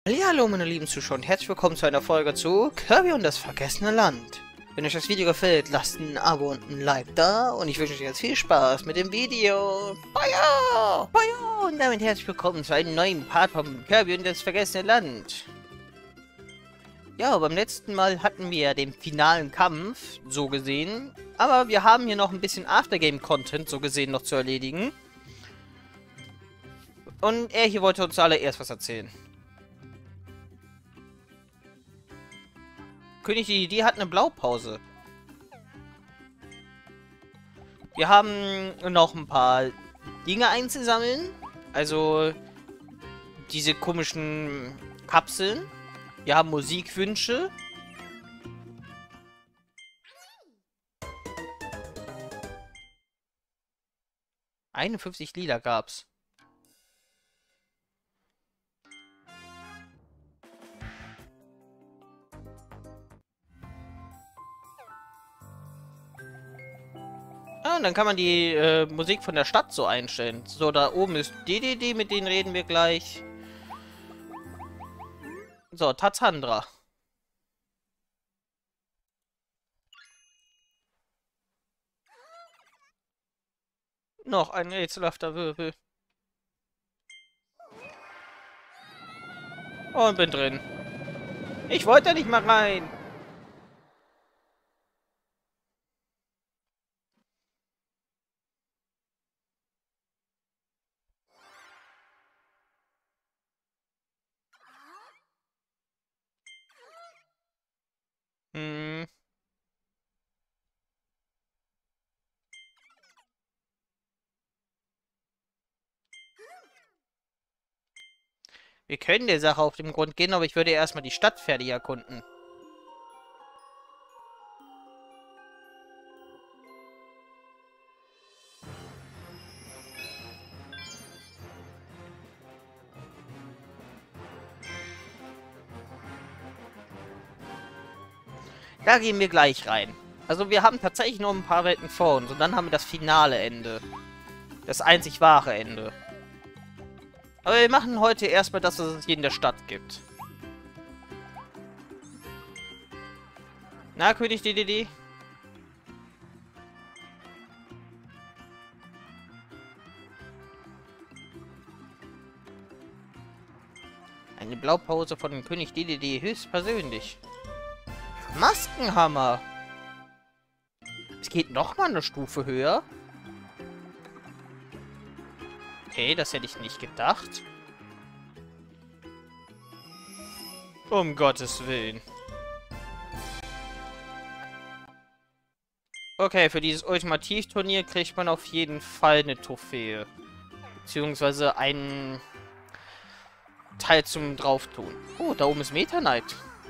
Hallo meine lieben Zuschauer und herzlich willkommen zu einer Folge zu Kirby und das vergessene Land. Wenn euch das Video gefällt, lasst ein Abo und ein Like da und ich wünsche euch jetzt viel Spaß mit dem Video. Feuer! Feuer! Und damit herzlich willkommen zu einem neuen Part von Kirby und das vergessene Land. Ja, beim letzten Mal hatten wir ja den finalen Kampf, so gesehen. Aber wir haben hier noch ein bisschen Aftergame-Content, so gesehen, noch zu erledigen. Und er hier wollte uns zuallererst was erzählen. König die hat eine Blaupause. Wir haben noch ein paar Dinge einzusammeln. Also diese komischen Kapseln. Wir haben Musikwünsche. ...51 Lieder gab's. Ja, und dann kann man die Musik von der Stadt so einstellen. So, da oben ist DDD, mit denen reden wir gleich. So, Tatsandra. Noch ein rätselhafter Wirbel. Und bin drin. Ich wollte da nicht mal rein. Hm. Wir können der Sache auf den Grund gehen, aber ich würde erstmal die Stadt fertig erkunden. Da gehen wir gleich rein. Also wir haben tatsächlich noch ein paar Welten vor uns und dann haben wir das finale Ende. Das einzig wahre Ende. Aber wir machen heute erstmal das, was es hier in der Stadt gibt. Na, König DDD? Eine Blaupause von dem König DDD höchstpersönlich. Maskenhammer! Es geht noch mal eine Stufe höher. Okay, das hätte ich nicht gedacht. Um Gottes Willen. Okay, für dieses Ultimativturnier kriegt man auf jeden Fall eine Trophäe. Beziehungsweise einen Teil zum Drauftun. Oh, da oben ist Meta Knight.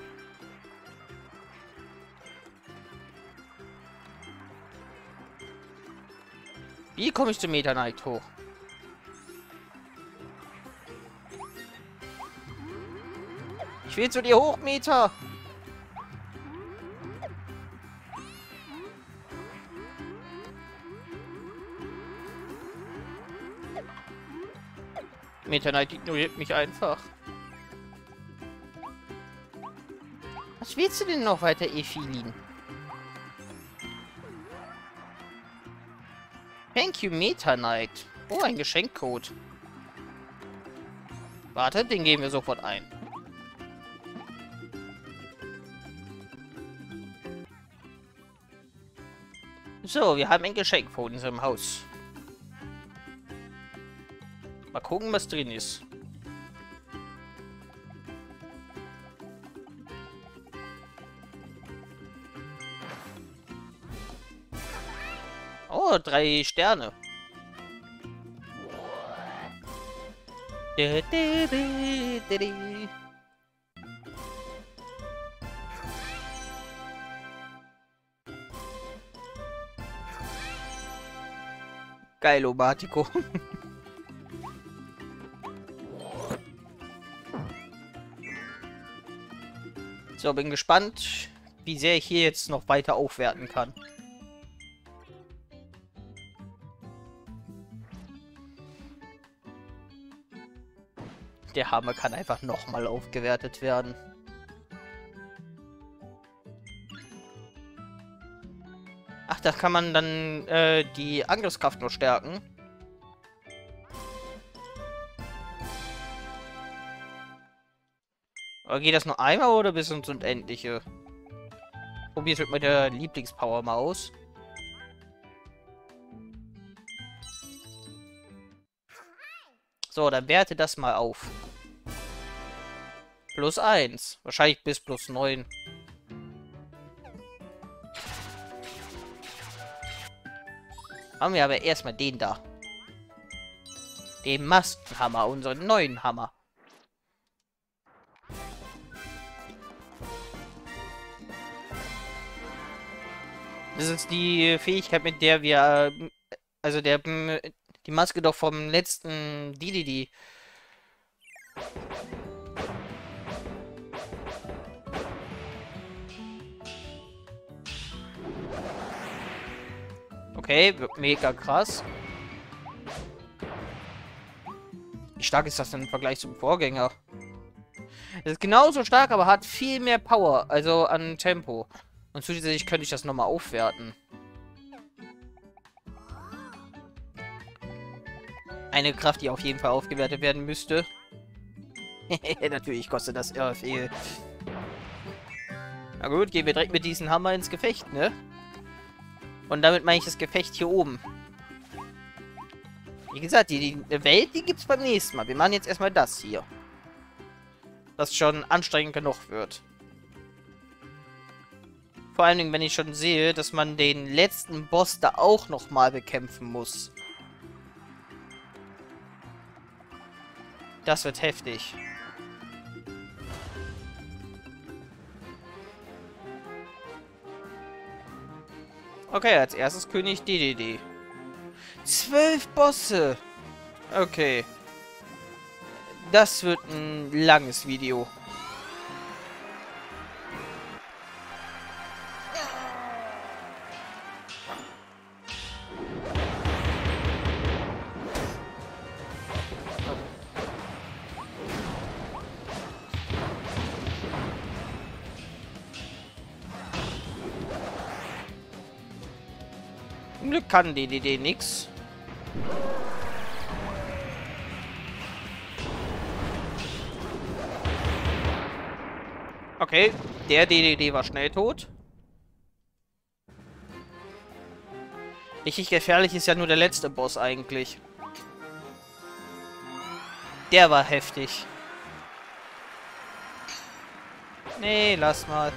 Wie komme ich zu Meta Knight hoch? Ich will zu dir hoch, Meta! Meta Knight ignoriert mich einfach. Was willst du denn noch weiter, Ephilin? Thank you, Meta Knight. Oh, ein Geschenkcode. Warte, den geben wir sofort ein. So, wir haben ein Geschenk vor unserem Haus. Mal gucken, was drin ist. Oh, 3 Sterne. Geilo, Bartico. So, bin gespannt, wie sehr ich hier jetzt noch weiter aufwerten kann. der Hammer kann einfach nochmal aufgewertet werden. Ach, da kann man dann die Angriffskraft noch stärken. Aber geht das nur einmal oder bis ins Unendliche? Probiert mit meiner Lieblingspower mal aus. So, dann werte das mal auf. +1. Wahrscheinlich bis +9. Haben wir aber erstmal den da. Den Maskenhammer, unseren neuen Hammer. Das ist die Fähigkeit, mit der wir, also die Maske doch vom letzten DDD. Okay, mega krass. Wie stark ist das denn im Vergleich zum Vorgänger? Es ist genauso stark, aber hat viel mehr Power, also an Tempo. Und zusätzlich könnte ich das nochmal aufwerten. Eine Kraft, die auf jeden Fall aufgewertet werden müsste. Natürlich kostet das irre viel. Na gut, gehen wir direkt mit diesem Hammer ins Gefecht, ne? Und damit meine ich das Gefecht hier oben. Wie gesagt, die Welt, die gibt's beim nächsten Mal. Wir machen jetzt erstmal das hier. Was schon anstrengend genug wird. Vor allen Dingen, wenn ich schon sehe, dass man den letzten Boss da auch nochmal bekämpfen muss. Das wird heftig. Okay, als erstes König DDD. 12 Bosse! Okay. Das wird ein langes Video. Zum Glück kann DDD nix. Okay, der DDD war schnell tot. Richtig gefährlich ist ja nur der letzte Boss eigentlich. Der war heftig. Nee, lass mal.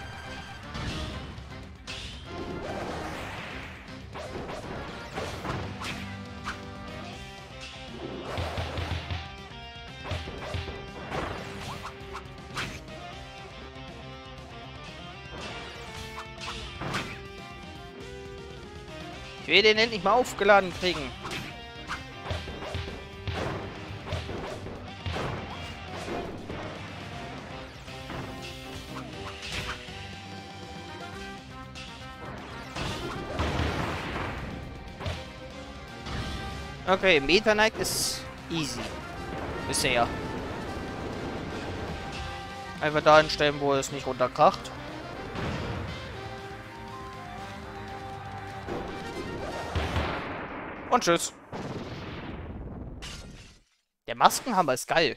Ich will den endlich mal aufgeladen kriegen. Okay, Meta Knight ist easy. Bisher. Einfach da hinstellen, wo es nicht runterkracht. Und tschüss. Der Maskenhammer ist geil.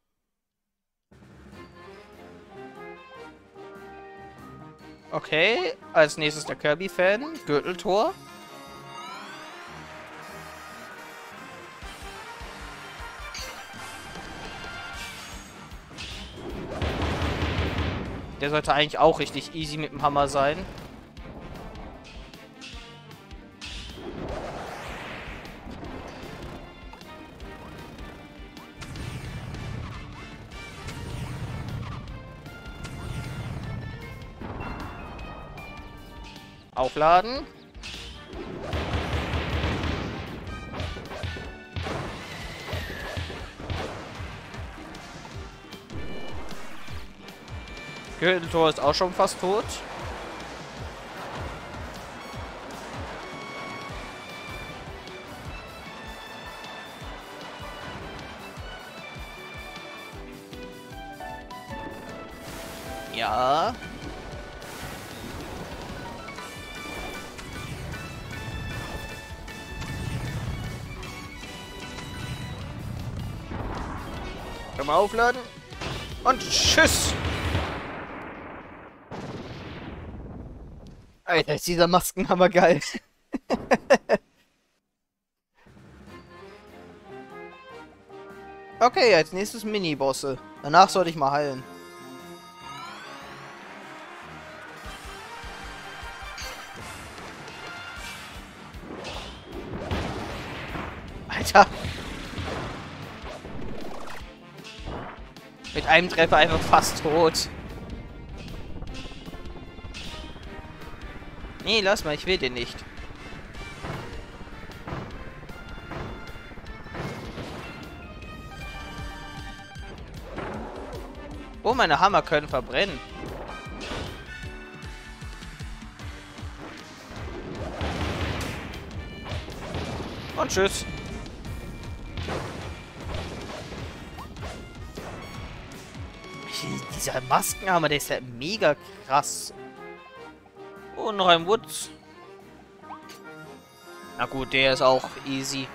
Okay, als nächstes der Kirby-Fan. Gürteltor. Der sollte eigentlich auch richtig easy mit dem Hammer sein. Aufladen. Gürteltor ist auch schon fast tot. Ja. Können wir aufladen. Und tschüss. Alter, ist dieser Maskenhammer geil. Okay, als nächstes Mini-Bosse. Danach sollte ich mal heilen. Alter. Mit einem Treffer einfach fast tot. Nee, lass mal, ich will den nicht. Oh, meine Hammer können verbrennen. Und tschüss. Dieser Maskenhammer, der ist ja mega krass. Oh, noch ein Woods. Na gut, der ist auch easy.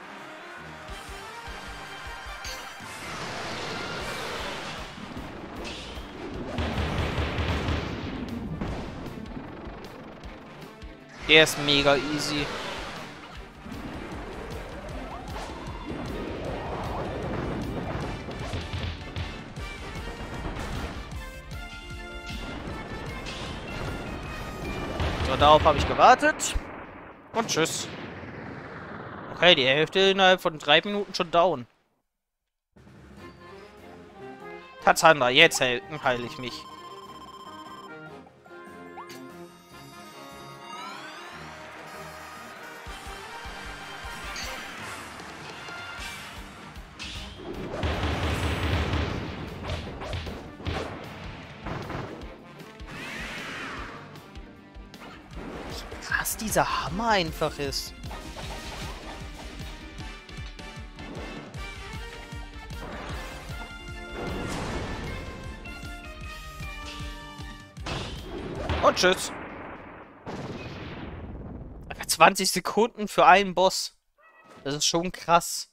Der ist mega easy. So, darauf habe ich gewartet. Und tschüss. Okay, die Hälfte innerhalb von 3 Minuten schon down. Tatsanda, jetzt heile ich mich. Was dieser Hammer einfach ist. Und tschüss. 20 Sekunden für einen Boss. Das ist schon krass.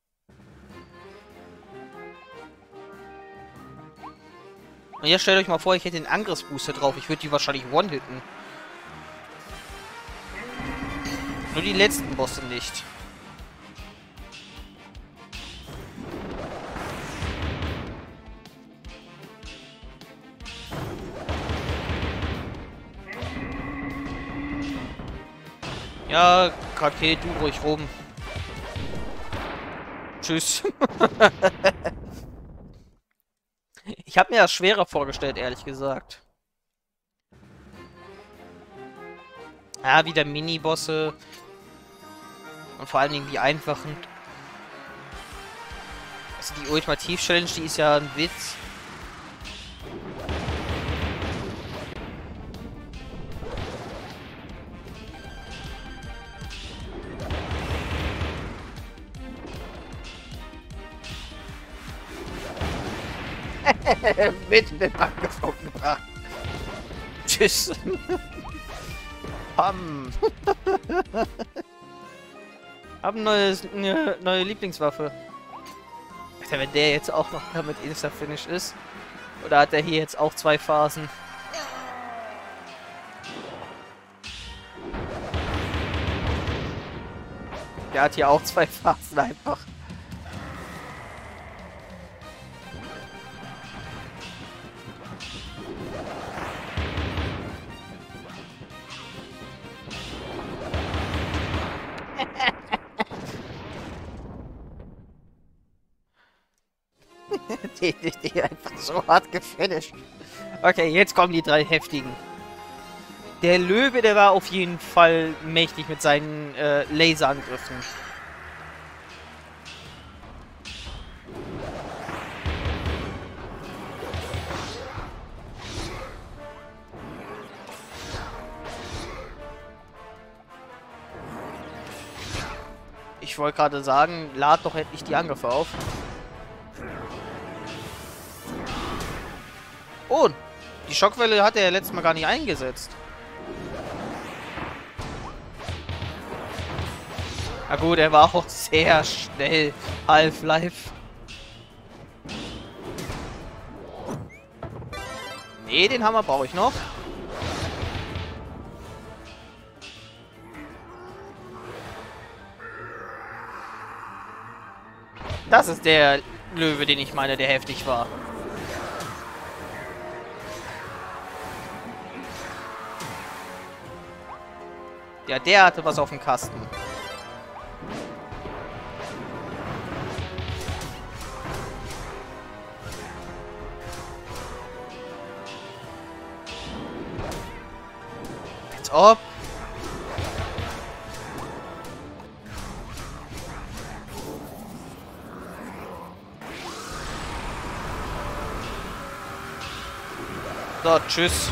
Und jetzt stellt euch mal vor, ich hätte den Angriffsbooster drauf. Ich würde die wahrscheinlich one-hitten. Nur die letzten Bosse nicht. Ja, Kake, du ruhig rum. Tschüss. Ich habe mir das schwerer vorgestellt, ehrlich gesagt. Ja, wieder Mini-Bosse. Und vor allen Dingen die einfachen. Also die Ultimativ-Challenge, die ist ja ein Witz. Mitten den Angriff umgebracht. Tschüss. Pam. Hab eine neue Lieblingswaffe. Alter, wenn der jetzt auch noch mit Insta-Finish ist. Oder hat er hier jetzt auch 2 Phasen? Der hat hier auch 2 Phasen einfach. die einfach so hart gefinisht. Okay, jetzt kommen die 3 heftigen. Der Löwe, der war auf jeden Fall mächtig mit seinen Laserangriffen. Ich wollte gerade sagen, lad doch endlich die Angriffe auf. Und Die Schockwelle hat er ja letztes Mal gar nicht eingesetzt. Na gut, er war auch sehr schnell. Half-Life. Nee, den Hammer brauche ich noch. Das ist der Löwe, den ich meine, der heftig war. Ja, der hatte was auf dem Kasten. Als ob. So, tschüss.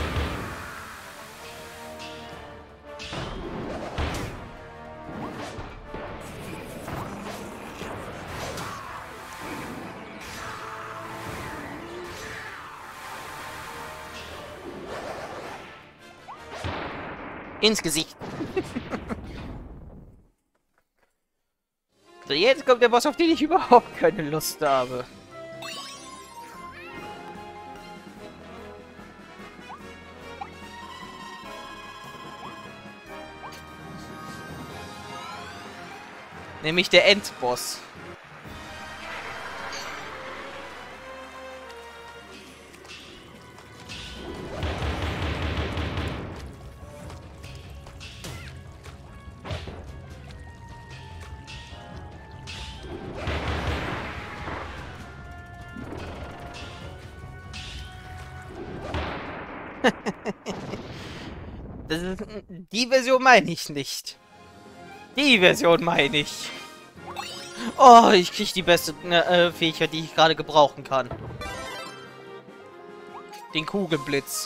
Ins Gesicht. So, jetzt kommt der Boss, auf den ich überhaupt keine Lust habe. Nämlich der Endboss. Die Version meine ich nicht. Die Version meine ich. Oh, ich krieg die beste Fähigkeit, die ich gerade gebrauchen kann. Den Kugelblitz.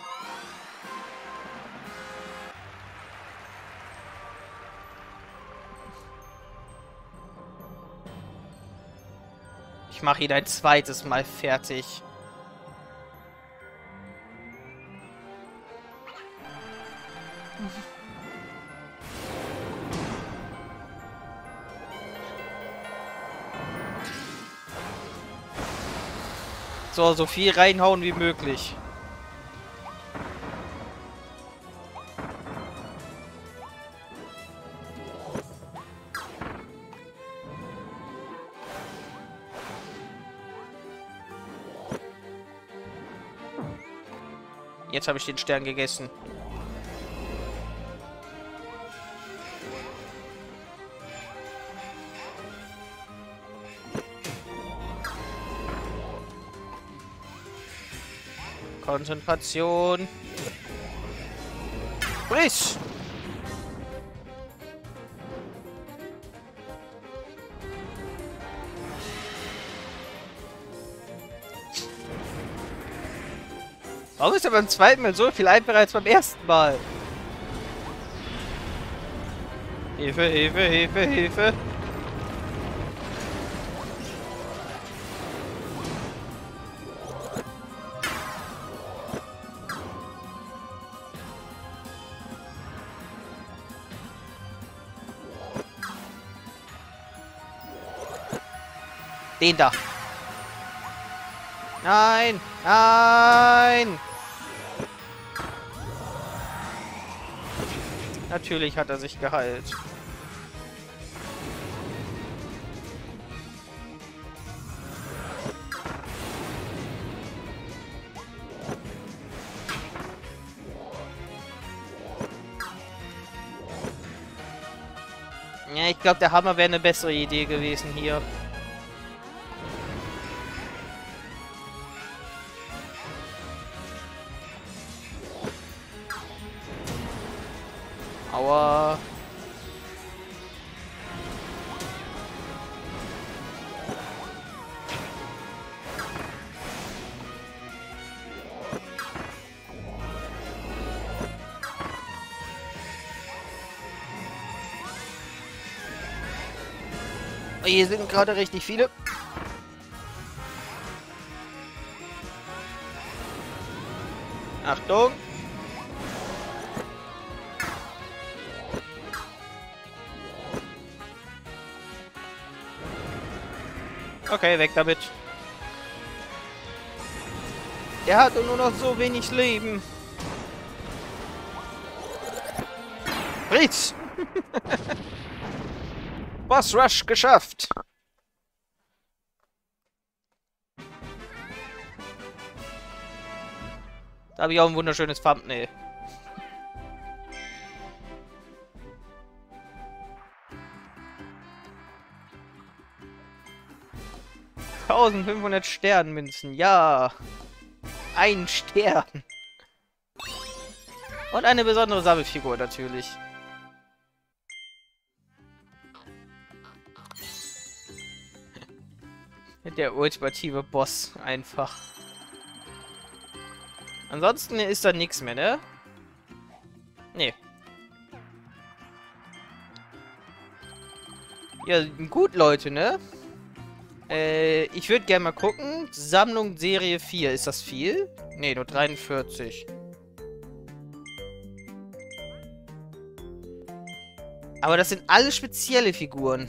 Ich mache ihn ein zweites Mal fertig. So viel reinhauen wie möglich. Jetzt habe ich den Stern gegessen. Konzentration. Frisch. Warum ist er beim zweiten Mal so viel einfacher als beim ersten Mal? Hilfe, Hilfe, Hilfe, Hilfe. Den da. Nein! Nein! Natürlich hat er sich geheilt. Ja, ich glaube, der Hammer wäre eine bessere Idee gewesen hier. Aua. Hier sind gerade richtig viele. Achtung! Okay, weg damit. Der hat nur noch so wenig Leben. Ritz! Boss Rush geschafft! Da habe ich auch ein wunderschönes Thumbnail. $1500 Sternmünzen, ja. Ein Stern. Und eine besondere Sammelfigur natürlich. Der ultimative Boss einfach. Ansonsten ist da nichts mehr, ne? Nee. Ja, gut, Leute, ne? Ich würde gerne mal gucken. Sammlung Serie 4. Ist das viel? Nee, nur 43. Aber das sind alle spezielle Figuren.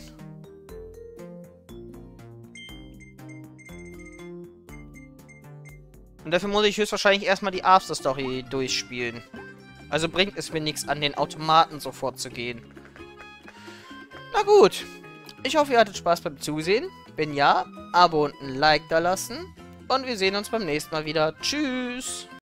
Und dafür muss ich höchstwahrscheinlich erstmal die After-Story durchspielen. Also bringt es mir nichts, an den Automaten sofort zu gehen. Na gut. Ich hoffe, ihr hattet Spaß beim Zusehen. Wenn ja, Abo und ein Like da lassen. Und wir sehen uns beim nächsten Mal wieder. Tschüss!